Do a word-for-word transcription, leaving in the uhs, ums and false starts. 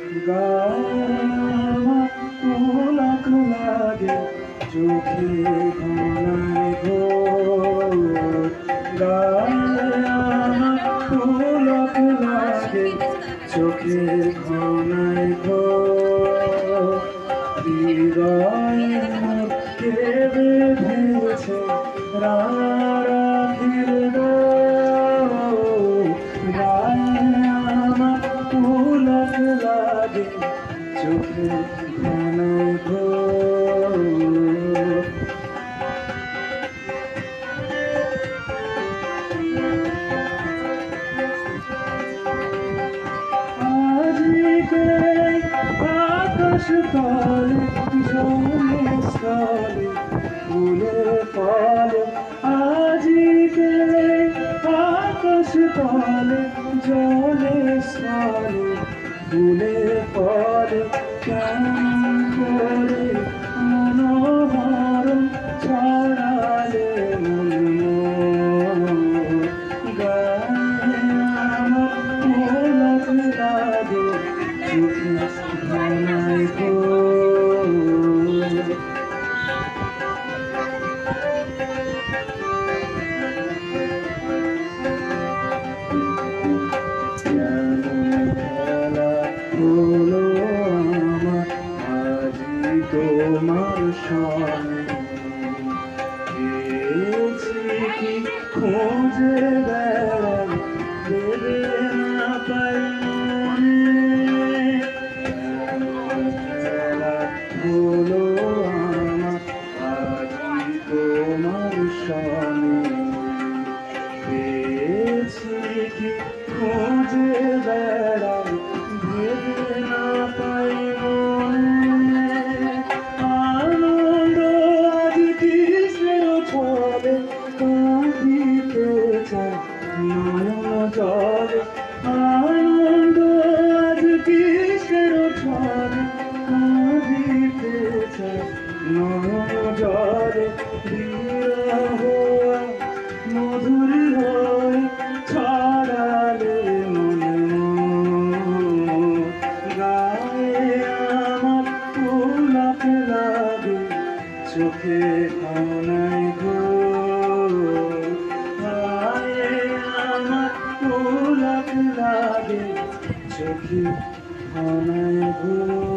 গায়ে আমার পুলক লাগে চোখে ঘনায় ঘোর গায়ে আমার পুলক লাগে চোখে ঘনায় ঘোর হৃদয়ে কে বেঁধেছে রাখির ডোর গায়ে আমার পুলক লাগে চোখে ঘনায় ঘোর আজিকে আকাশ তলে জলে স্থলে ফুলে ফলে আজিকে আকাশ তলে জলে স্থলে ফুলে ফলে কেমন করে মনোহর ছড়ালে মন গায়ে আমার পুলক লাগে চোখে ঘনায় ঘোর হলো আমার আজি তোমার সঙ্গে পেয়েছি কি খোঁজে বেড়াই দেবে না পাই হলো আমার আজি তোমার সঙ্গে পেয়েছি কি খোঁজে বেড়াই ভেবে না পাই আনন্দ আজ কিসের ছলে কাঁদিতে চাই নয়ন জলে আনন্দ আজ কিসের ছলে কাঁদিতে চাই নয়ন জলে বিরহ মধুর হয়ে ছড়ালে মনে গায়ে আমার পুলক লাগে চোখে ঘনায় ঘোর গায়ে আমার পুলক লাগে চোখে ঘনায় ঘোর।